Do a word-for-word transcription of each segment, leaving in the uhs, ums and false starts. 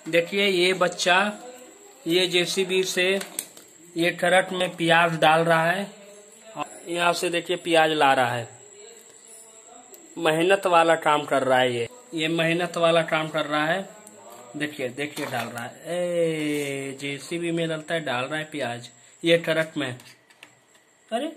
देखिए ये बच्चा ये जेसीबी से ये ट्रक में प्याज डाल रहा है। यहाँ से देखिए प्याज ला रहा है। मेहनत वाला काम कर रहा है ये ये मेहनत वाला काम कर रहा है। देखिए देखिए डाल रहा है। ए जेसीबी में डलता है, डाल रहा है प्याज ये ट्रक में। अरे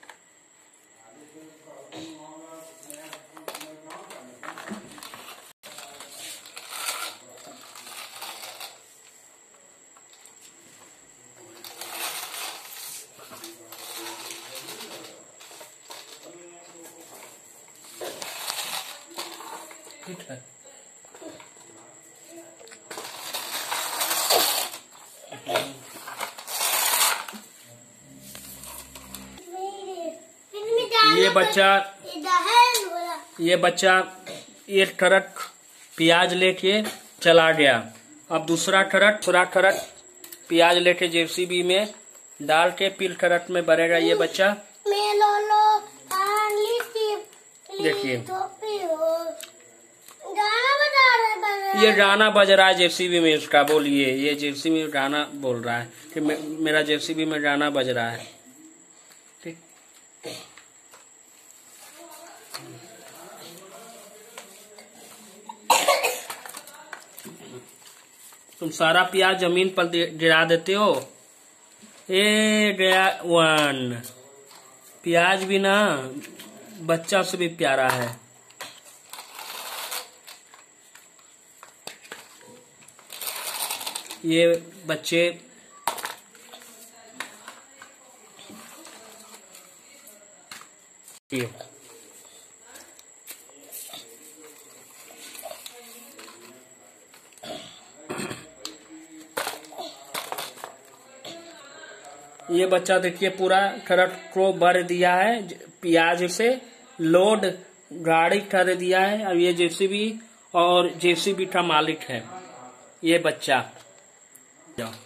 ठीक है। ये बच्चा ये बच्चा एक ट्रक प्याज लेके चला गया। अब दूसरा ट्रक दूसरा ट्रक प्याज लेके जेसीबी में डाल के फिर ट्रक में भरेगा ये बच्चा। देखिए ये गाना बज रहा है जेसीबी में इसका। बोलिए ये जेसीबी में गाना बोल रहा है कि मे, मेरा जेसीबी में गाना बज रहा है। ठीक तुम सारा प्याज जमीन पर गिरा देते हो। ए गया वन। प्याज भी ना बच्चा से भी प्यारा है। ये बच्चे ये ये बच्चा देखिए पूरा ट्रक को भर दिया है प्याज से। लोड गाड़ी कर दिया है। अब ये जेसीबी और जेसीबी का मालिक है ये बच्चा।